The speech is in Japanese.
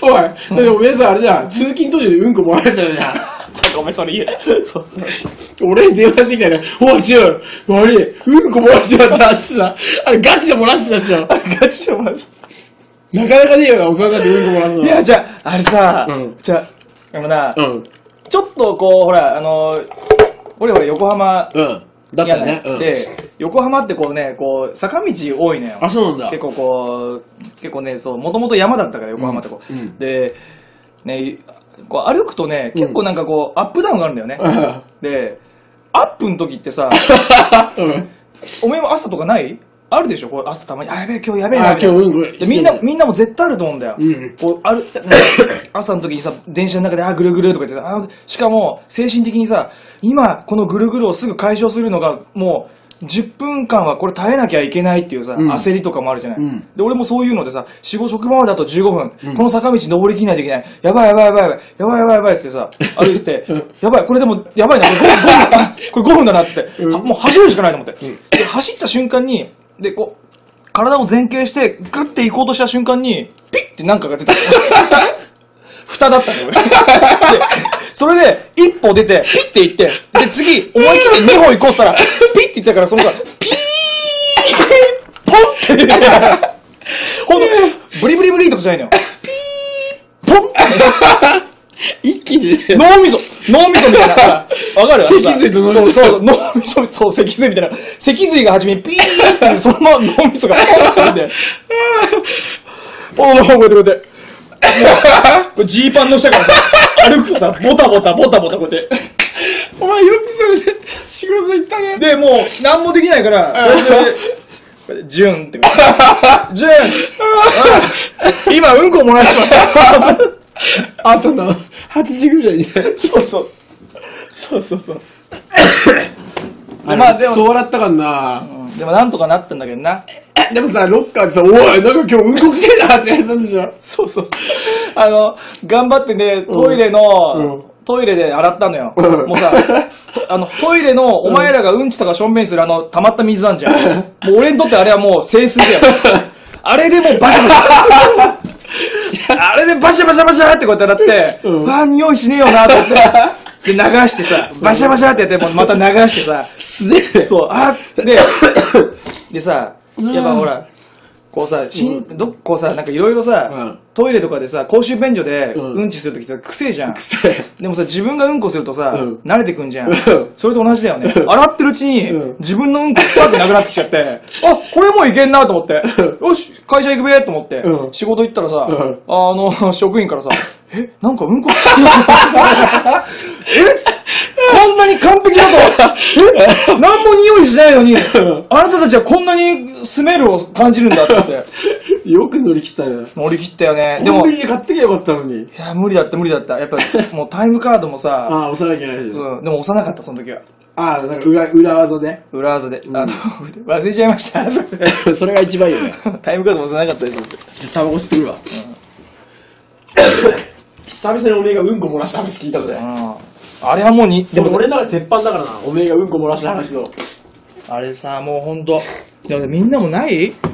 おい、だっておめえさ、あれじゃん、通勤途中でうんこ漏らしちゃうじゃん。 ごめん、それ言え。 俺に電話してきたよね。おい、違う、悪い、うんこ漏らしちゃったってさ、あれガチで漏らしてたでしょ。 ガチで漏らしなかなかねえよ、大人だってうんこ漏らすの。 いや、じゃあ、あれさ、じゃあ、でもな、ちょっとこう、ほら、俺ほら、横浜、 だったよね。 で、横浜ってこうね、こう、坂道多いのよ。 あ、そうなんだ。 結構こう、結構ね、そう、もともと山だったから横浜ってこう。で、ね、こう歩くとね、結構なんかこう、アップダウンがあるんだよね。で、アップの時ってさ、おめえも朝とかないあるでしょ、こう朝たまに、あ、やべえ、今日やべえな、みたいな。みんなも絶対あると思うんだよ。こう朝の時にさ、電車の中で、ぐるぐるとか言ってさ、しかも、精神的にさ、今、このぐるぐるをすぐ解消するのが、もう、10分間はこれ耐えなきゃいけないっていうさ、焦りとかもあるじゃない。で、俺もそういうのでさ、職場まであと15分、この坂道登りきんないといけない。やばいやばいやばいやばい、やばいやばいやばいってさ、歩いてて、やばい、これでも、やばいな、これ5分だなってって、もう走るしかないと思って。で、走った瞬間に、で、こう、体を前傾して、グッて行こうとした瞬間に、ピッてなんかが出た。蓋だったのよ。で、それで、一歩出て、ピッて行って、で、次、思い切って2歩行こうとしたら、ピッて行ったから、そのさ、ピーポンって、ほんと、ブリブリブリとかじゃないのよ。ピーポン一気に脳みそみたいな。わかる？ 脊髄と脳みそ。 そう、脳みそ、そう、脊髄みたいな。脊髄が初めにピーって、そのまま脳みそがポンって。こうやって。ジーパンの下からさ、歩くとさ、ボタボタこうやって。 お前よくそれで仕事行ったね。 で、もう、なんもできないから、それで、ジュンって。ジュン今、うんこ漏らしました。 朝の8時ぐらいにね。 そう。 まあでも、そう笑ったかんな。 でもなんとかなったんだけどな。 でもさ、ロッカーでさ、おい、なんか今日うんこくせえなってやったんでしょ。 そう。頑張ってね、トイレで洗ったのよ。もうさ、トイレのお前らがうんちとかしょんべんする溜まった水なんじゃん。もう俺にとってあれはもう清水だよ。あれでもうバシャバシャ。あれでバシャバシャってこうやって洗って、匂いしねえよなと思って。で、流してさ、バシャバシャってやって、また流してさ、そう、でさ、やっぱほら、こうさ、こうさ、なんかいろいろさ、トイレとかでさ、公衆便所でうんちするときさ、くせえじゃん。でもさ、自分がうんこするとさ、慣れてくんじゃん。それと同じだよね。洗ってるうちに、自分のうんこ臭くなくなってきちゃって、あ、これもういけんなと思って、よし、会社行くべと思って、仕事行ったらさ、職員からさ、なんかうんここんなに完璧だと何も匂いしないのにあなたたちはこんなにスメルを感じるんだって思ってよく乗り切ったね。 乗り切ったよね。 でもコンビニで買ってきゃよかったのに。 いや、無理だった。やっぱりもうタイムカードもさ、 押さなきゃいけないでしょ。 でも押さなかった、その時は。 なんか裏技で。 裏技で。忘れちゃいました。 それが一番いいよね。 タイムカードも押さなかったです。 タバコ吸ってくるわ。久々におめえがうんこ漏らした話聞いたぜ。 あれはもうでも俺の中で鉄板だからな、おめえがうんこ漏らした話の。 あれさ、もうほんと。でもみんなもない